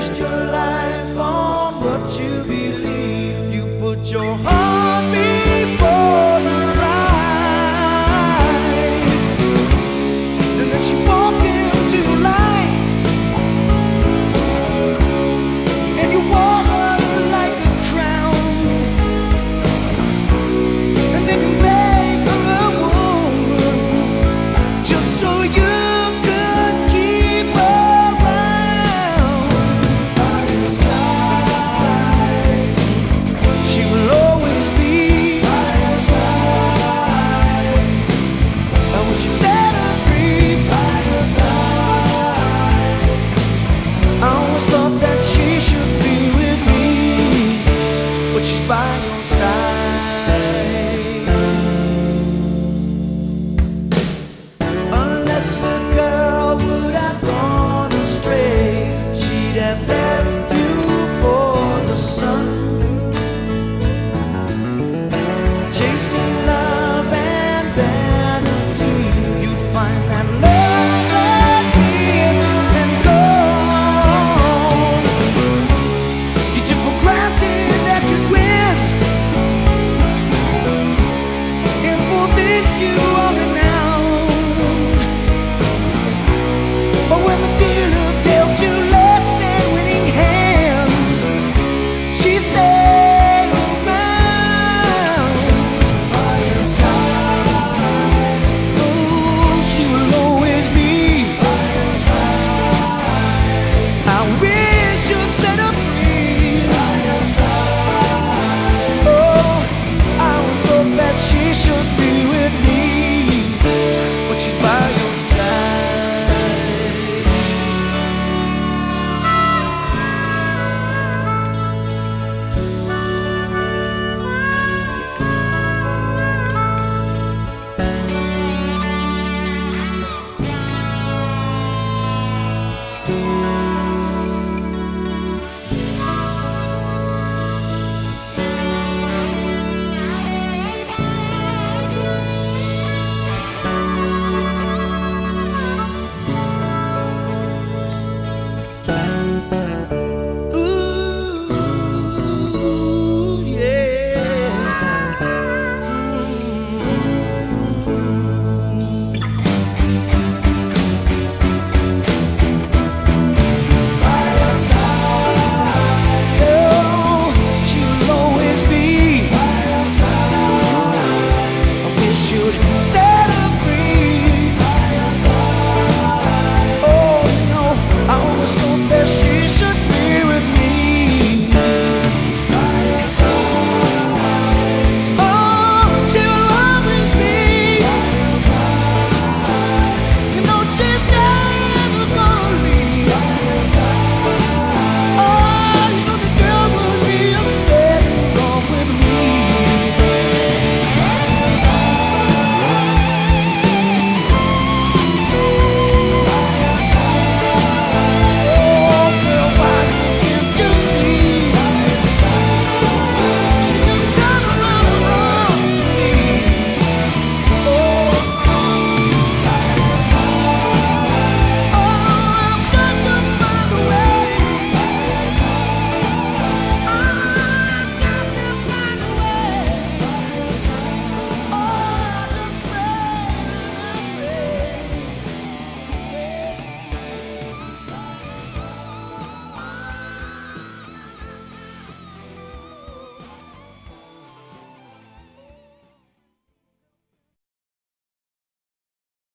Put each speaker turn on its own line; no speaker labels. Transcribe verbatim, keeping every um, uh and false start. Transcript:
based your life on what you believe. You put your heart before your pride, and then you walk into life and you wore her like a crown, and then you made her a woman just so you by your side. Unless the girl would have gone astray, she'd have left you for the sun. Chasing love and vanity, you'd find that love again and gone. You took for granted that you'd win. You are renowned, but when the dealer dealt you less than winning hands, she stayed around by your side. Oh, she will always be by your side. I wish you'd set her free by your side. Oh, I always thought that she should be with me, but she's by your side.